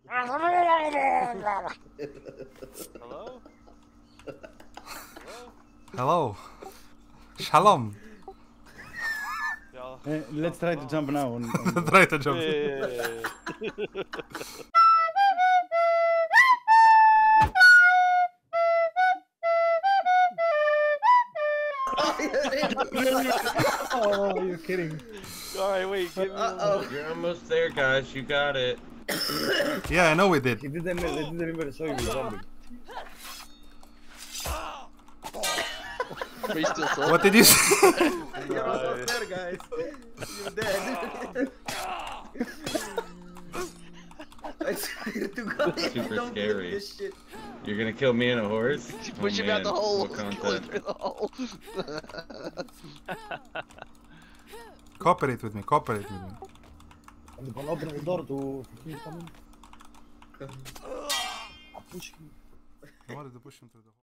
Hello? Hello. Shalom. Let's try to jump now. Try to jump. Oh, you're kidding. Alright, wait, give me You're almost there, guys. You got it. Yeah, I know we did. He didn't even show you zombie. Are you still sold? What did you say? You're almost there, guys. You're dead. I swear to God, if you Super don't believe scary. this shit. You're gonna kill me and a horse? Push him out the hole. What Kill him content? through the hole. Cooperate with me. Cooperate with me. I'm gonna open the door to come in. Push him. I wanted to push him through the hole.